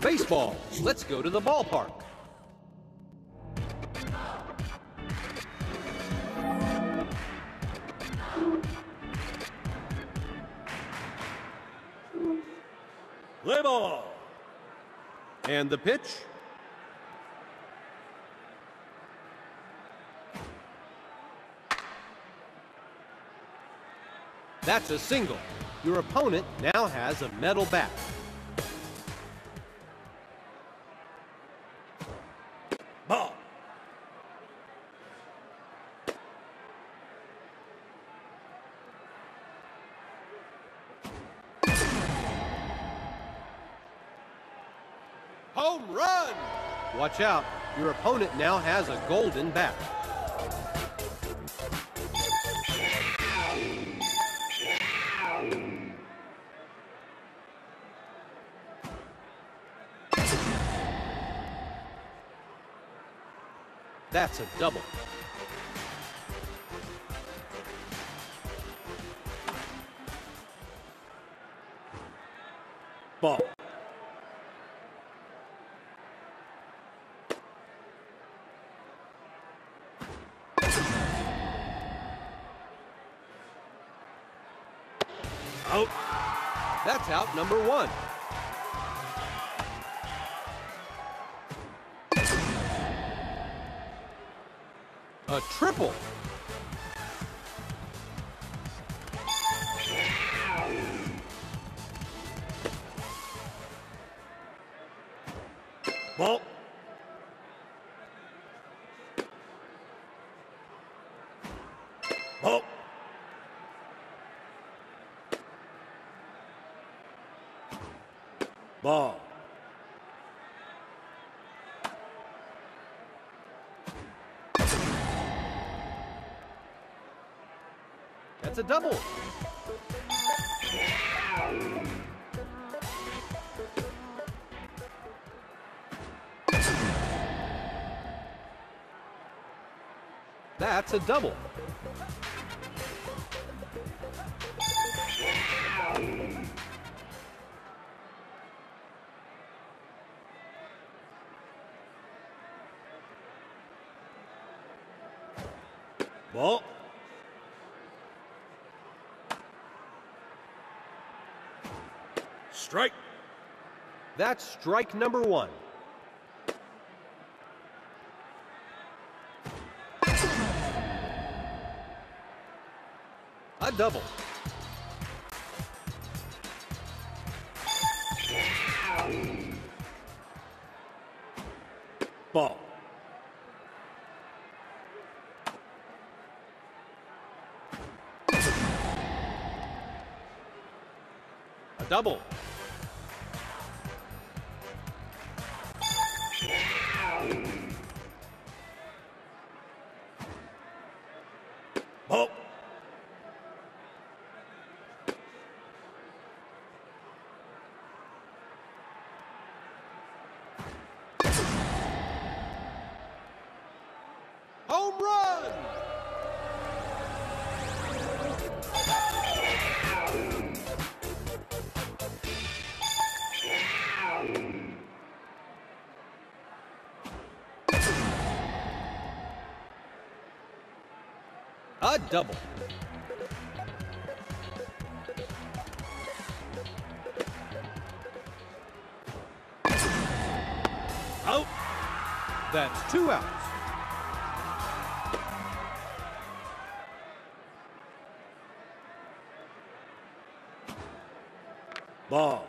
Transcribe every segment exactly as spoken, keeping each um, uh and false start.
Baseball. Let's go to the ballpark. Play ball. And the pitch. That's a single. Your opponent now has a metal bat. Ball. Home run! Watch out. Your opponent now has a golden bat. That's a double. Ball. Out. That's out number one. A triple. Ball. Ball. Ball. That's a double. That's a double. Ball. Strike. That's strike number one. A double. Ball. A double. Ball. Home run! A double. Out. That's two outs. Ball.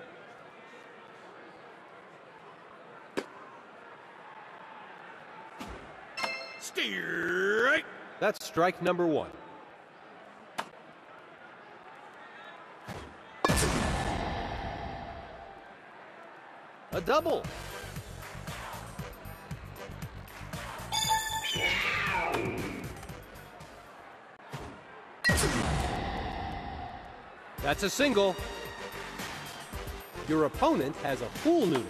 Strike. That's strike number one. A double. That's a single. Your opponent has a full noodle.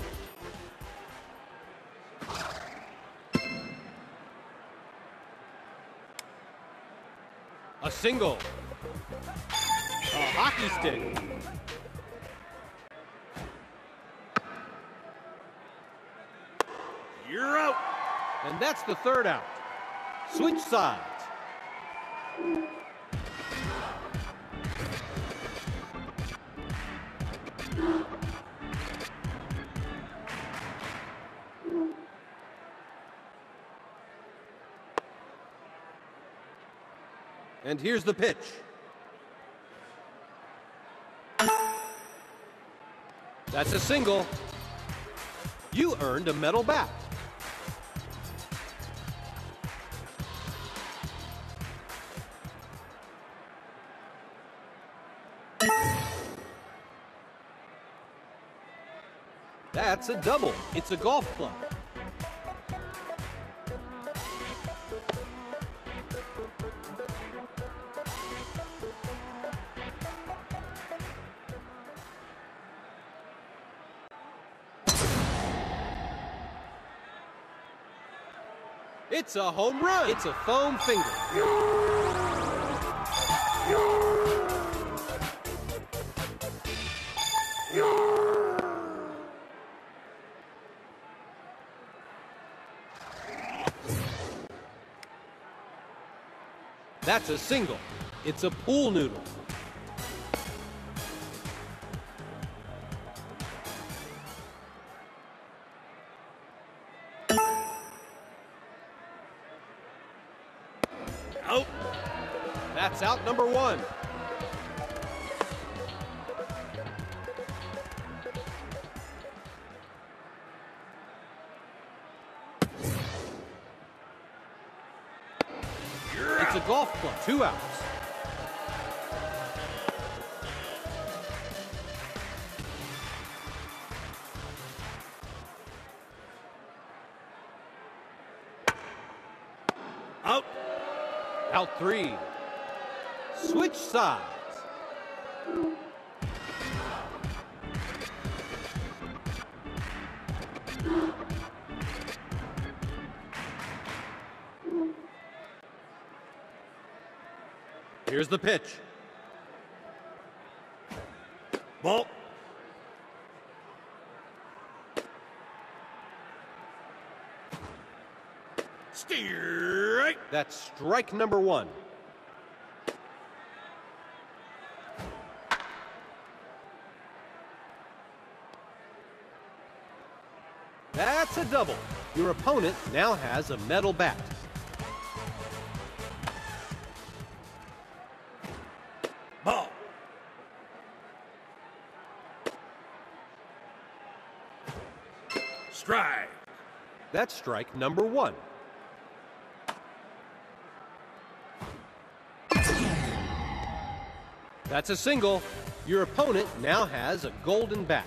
A single. A hockey stick. You're out. And that's the third out. Switch sides. And here's the pitch. That's a single. You earned a metal bat. That's a double. It's a golf club. It's a home run. It's a foam finger. That's a single. It's a pool noodle. Out. That's out number one. It's a golf club. Two outs. Out. Out three. Switch sides. Here's the pitch. Ball. Strike. That's strike number one. That's a double. Your opponent now has a metal bat. Ball. Strike. That's strike number one. That's a single. Your opponent now has a golden bat.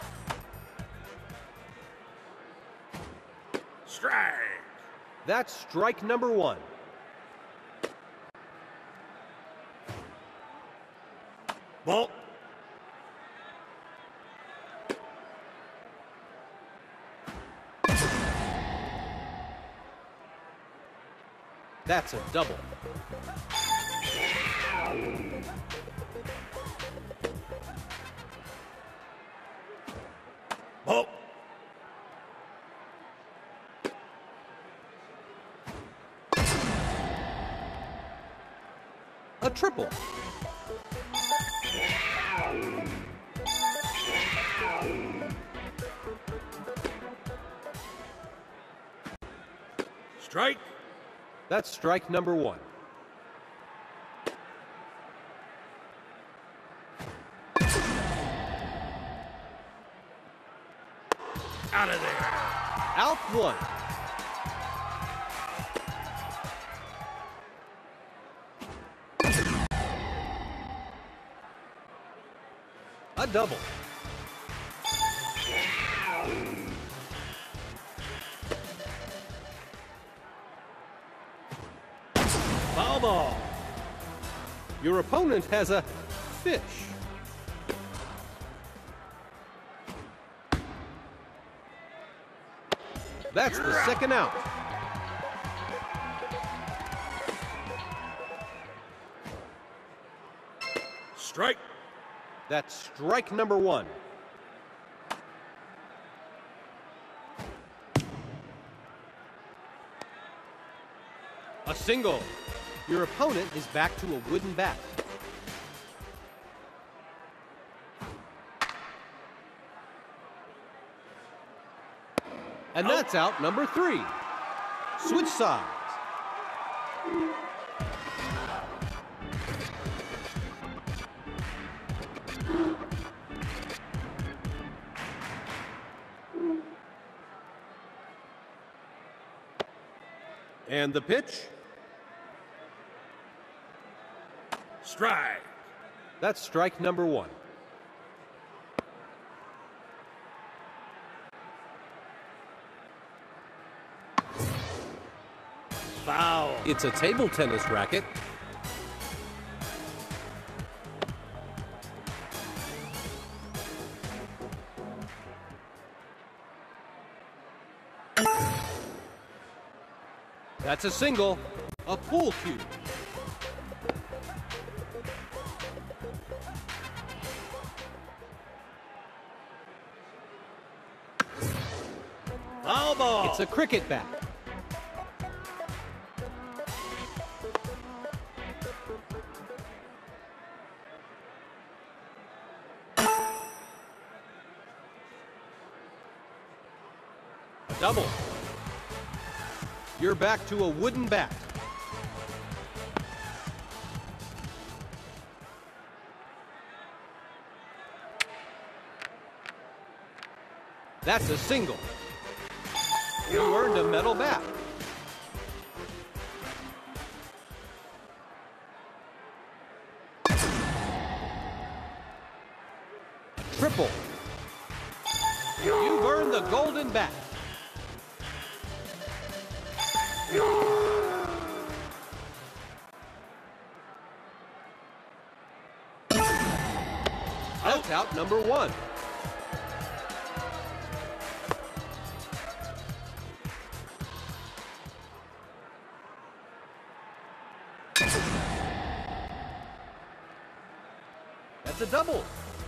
Strike. That's strike number one. Ball. That's a double. Ball. A triple. Strike. That's strike number one. Out of there. Out one. A double. Foul ball. Your opponent has a fish. That's the second out. Strike. That's strike number one. A single. Your opponent is back to a wooden bat. And that's out number three. Switch sides. And the pitch. Strike. That's strike number one. Foul. It's a table tennis racket. That's a single. A pool cue. Foul ball. It's a cricket bat. A double. You're back to a wooden bat. That's a single. You earned a metal bat. Triple. You've earned the golden bat. That's out number one. That's a double.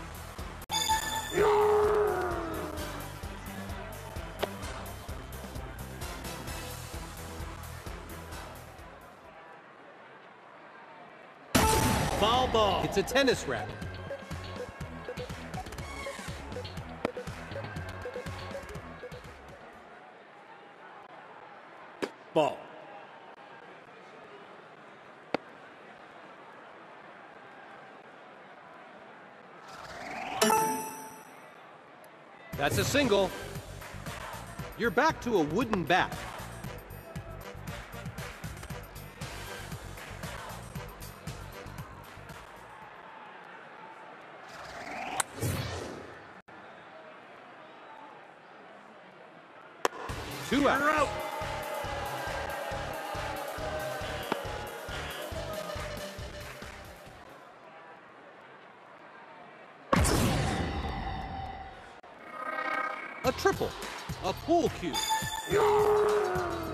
Foul ball. It's a tennis racket. Ball. That's a single. You're back to a wooden bat. Two out. You're out. A triple. A pool cue.